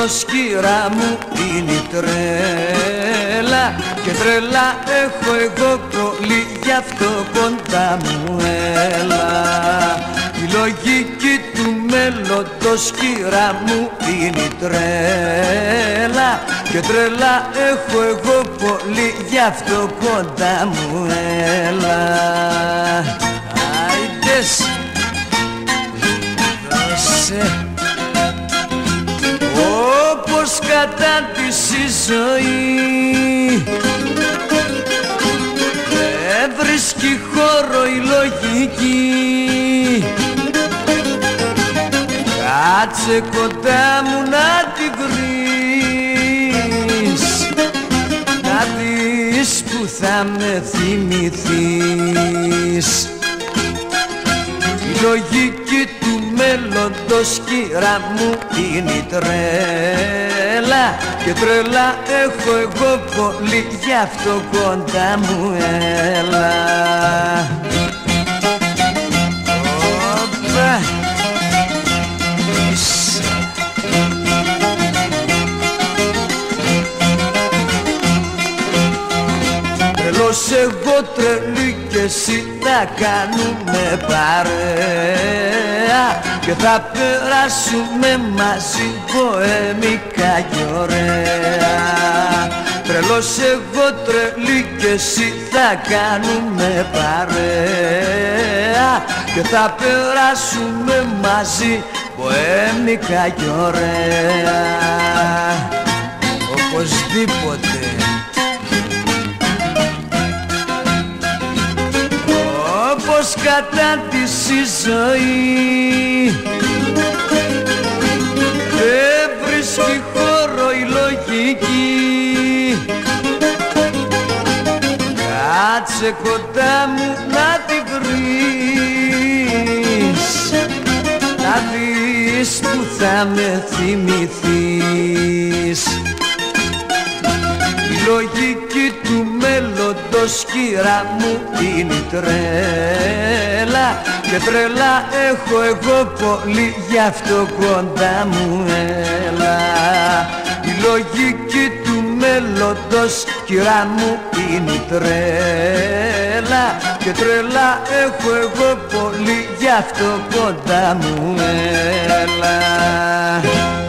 σκύρα μου είναι η τρέλα και τρέλα έχω εγώ πολύ, γι' αυτό κοντά μου έλα. Η λογική του μέλλοντος σκύρα μου είναι η τρέλα και τρέλα έχω εγώ πολύ, γι' αυτό κοντά μου έλα. Άιντες, δώσε. Όπως κατάντησε η ζωή δεν βρίσκει χώρο η λογική. Κάτσε κοντά μου να τη βρεις, να δεις που θα με θυμηθείς. Η λογική του μέλλοντος σκύρα μου είναι η τρέλα και τρέλα έχω εγώ πολύ, γι' αυτό κοντά μου έλα. Οπα. Τρελός εγώ, τρελή κι εσύ, θα κάνουμε παρέα και θα περάσουμε μαζί ποεμικά κι ωραία. Τρελός εγώ, τρελή κι εσύ, θα κάνουμε παρέα και θα περάσουμε μαζί ποεμικά κι ωραία. Οπωσδήποτε. Όπως κατάντησε η ζωή δεν βρίσκει χώρο η λογική. Κάτσε κοντά μου να τη βρεις, να δεις που θα με θυμηθείς. Η λογική του μέλλοντος σκύρα μου είναι η τρέλα και τρέλα έχω εγώ πολύ, γι' αυτό κοντά μου έλα. Η λογική του μέλλοντος σκύρα μου είναι η τρέλα και τρέλα έχω εγώ πολύ, γι' αυτό κοντά μου έλα.